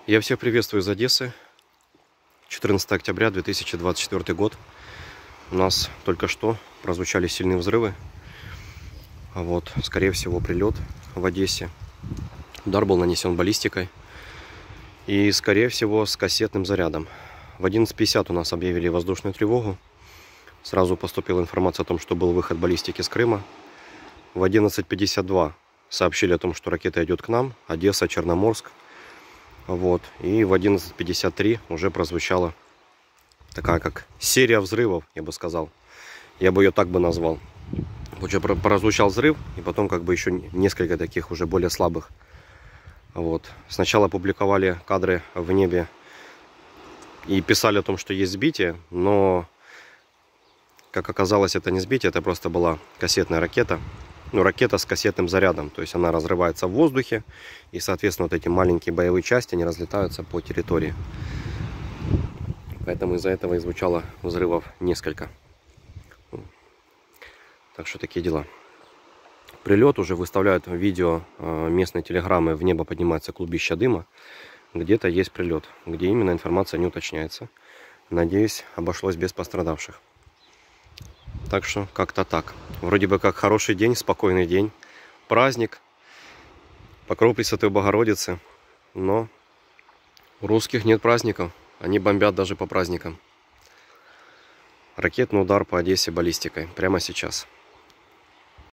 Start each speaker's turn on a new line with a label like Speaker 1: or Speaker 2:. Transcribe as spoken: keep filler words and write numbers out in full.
Speaker 1: Я всех приветствую из Одессы. четырнадцатое октября две тысячи двадцать четвёртый год. У нас только что прозвучали сильные взрывы. Вот, скорее всего, прилет в Одессе. Удар был нанесен баллистикой. И, скорее всего, с кассетным зарядом. В одиннадцать пятьдесят у нас объявили воздушную тревогу. Сразу поступила информация о том, что был выход баллистики с Крыма. В одиннадцать пятьдесят два сообщили о том, что ракета идет к нам. Одесса, Черноморск. Вот. И в одиннадцать пятьдесят три уже прозвучала такая как серия взрывов, я бы сказал. Я бы ее так бы назвал. Уже прозвучал взрыв, и потом как бы еще несколько таких уже более слабых. Вот. Сначала публиковали кадры в небе и писали о том, что есть сбитие, но, как оказалось, это не сбитие, это просто была кассетная ракета. Ну, ракета с кассетным зарядом, то есть она разрывается в воздухе, и, соответственно, вот эти маленькие боевые части, они разлетаются по территории. Поэтому из-за этого и звучало взрывов несколько. Так что такие дела. Прилет уже выставляют видео местной телеграммы, в небо поднимается клубища дыма. Где-то есть прилет, где именно информация не уточняется. Надеюсь, обошлось без пострадавших. Так что как-то так. Вроде бы как хороший день, спокойный день, праздник, покров Пресвятой Богородицы. Но у русских нет праздников, они бомбят даже по праздникам. Ракетный удар по Одессе баллистикой прямо сейчас.